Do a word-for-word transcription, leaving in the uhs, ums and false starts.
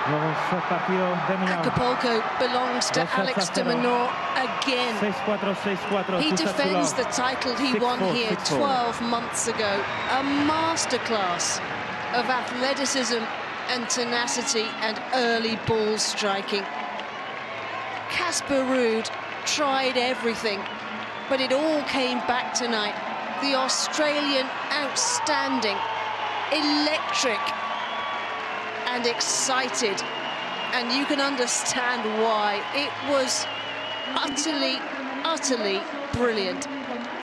Acapulco belongs to Alex de Minaur again. He defends the title he won here twelve months ago. A masterclass of athleticism and tenacity and early ball striking. Casper Ruud tried everything, but it all came back tonight. The Australian outstanding, electric and excited, and you can understand why. It was utterly, utterly brilliant.